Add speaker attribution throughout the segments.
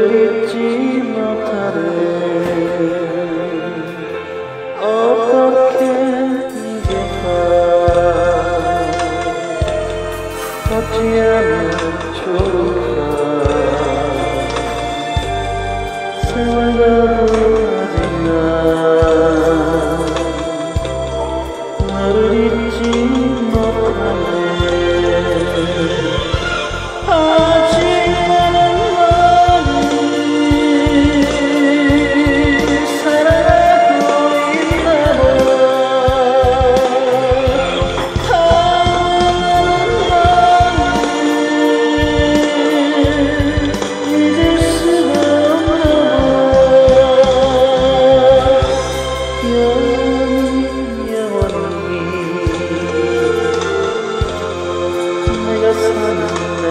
Speaker 1: 너를 잊지 못하네. 어떻게 이겨가 어찌하면 좋을까. 세월가도 아직 난 너를 잊지 못하네. 아직 나는 너를 사랑하고 있나 봐. 나는 너를 잊을 수가 없나 봐. 영원히 내가 사는 내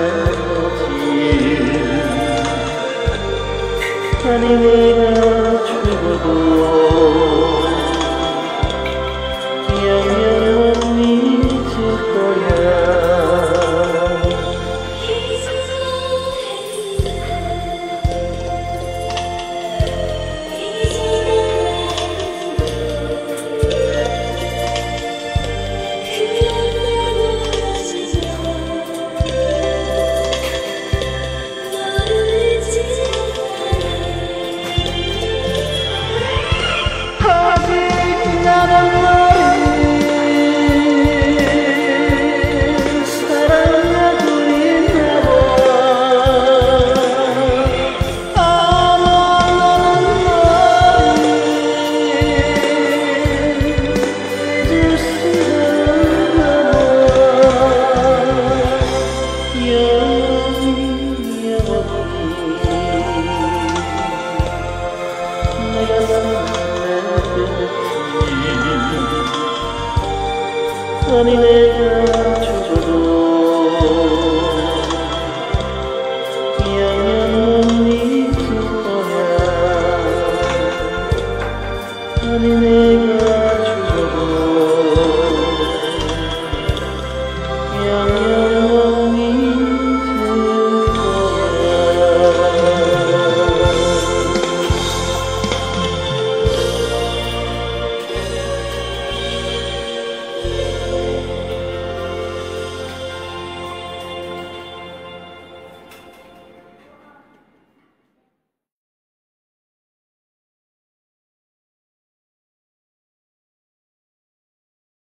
Speaker 1: 아니 내가 죽어도 영영 못 잊을 거야. 나는 너를 사랑하고 있나 봐. 나는 너를 잊을 수가 없나 봐. 영원히 내가 사는 아니 내가